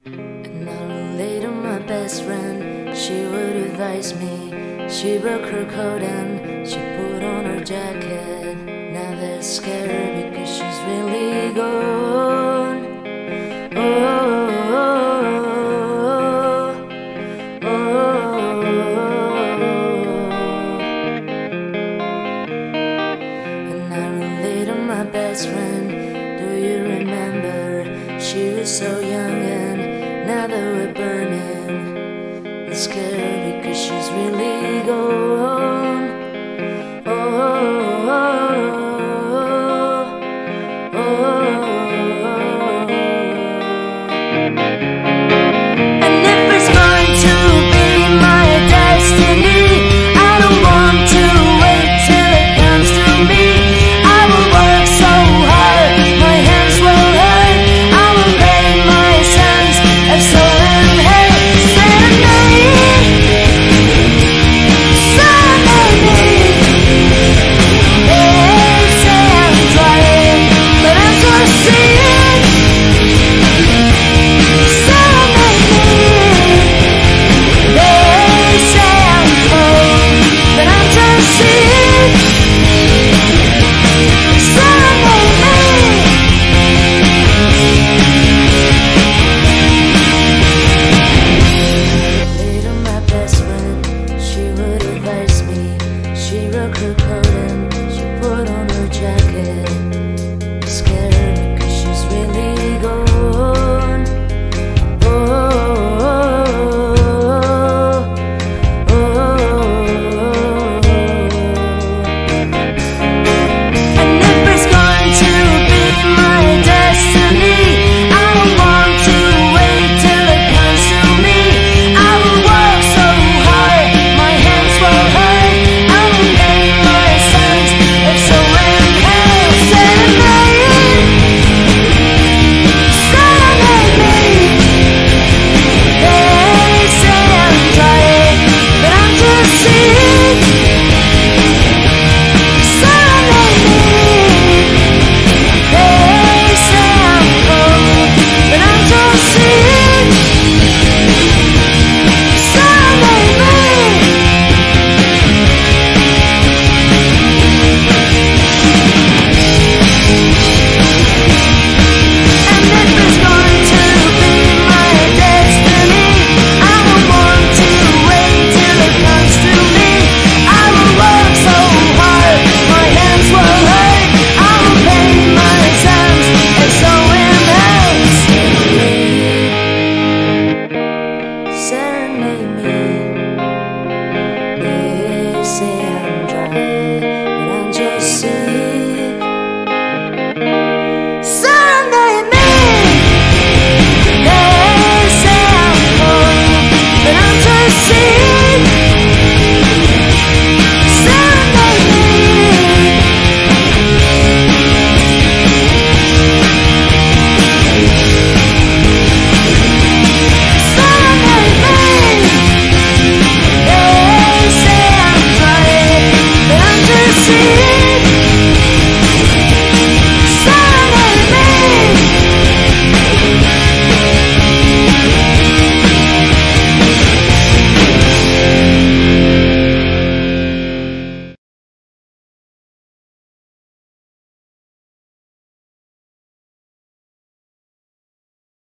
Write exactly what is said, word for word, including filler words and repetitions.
And I relate to my best friend, she would advise me. She broke her coat and she put on her jacket. Now they're scared because she's really gone. Oh, oh, oh, oh, and I relate to my best friend. Do you remember? She was so young and now that we're burning, they're scared because she's really gone.